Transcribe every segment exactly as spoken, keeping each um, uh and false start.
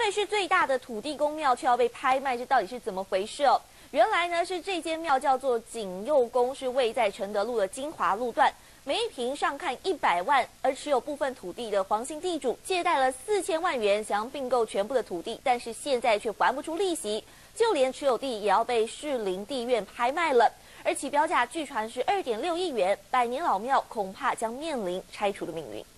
会是最大的土地公庙，却要被拍卖，这到底是怎么回事哦？原来呢是这间庙叫做景佑宫，是位在承德路的金华路段，每一坪上看一百万，而持有部分土地的黄姓地主借贷了四千万元，想要并购全部的土地，但是现在却还不出利息，就连持有地也要被士林地院拍卖了，而起标价据传是二点六亿元，百年老庙恐怕将面临拆除的命运。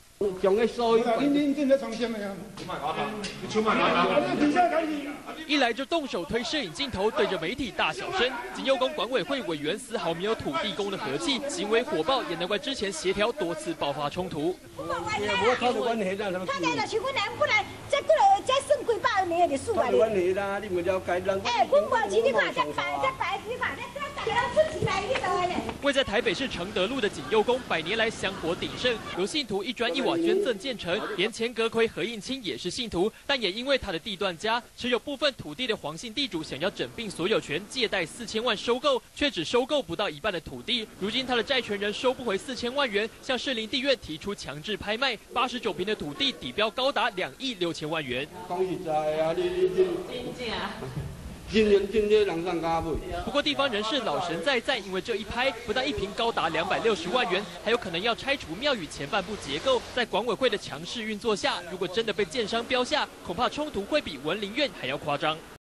一来就动手推摄影镜头，对着媒体大小声。景佑宫管委会委员丝毫没有土地公的和气，行为火爆，也难怪之前协调多次爆发冲突。 他来了，是阮人本来这个这算几百年的事啊！哎，阮无钱，你看这白这白，你看这这大家出钱来，你都呢。 位在台北市承德路的景佑宫，百年来香火鼎盛，由信徒一砖一瓦捐赠建成，连前阁魁何应钦也是信徒，但也因为他的地段家持有部分土地的黄姓地主想要整并所有权，借贷四千万收购，却只收购不到一半的土地。如今他的债权人收不回四千万元，向士林地院提出强制拍卖，八十九坪的土地底标高达两亿六千万元。 讲实在啊，你你你，真正。 今年今天人上加倍。 不过地方人士老神在在，因为这一拍不但一坪高达两百六十万元，还有可能要拆除庙宇前半部结构。在管委会的强势运作下，如果真的被建商标下，恐怕冲突会比文林院还要夸张。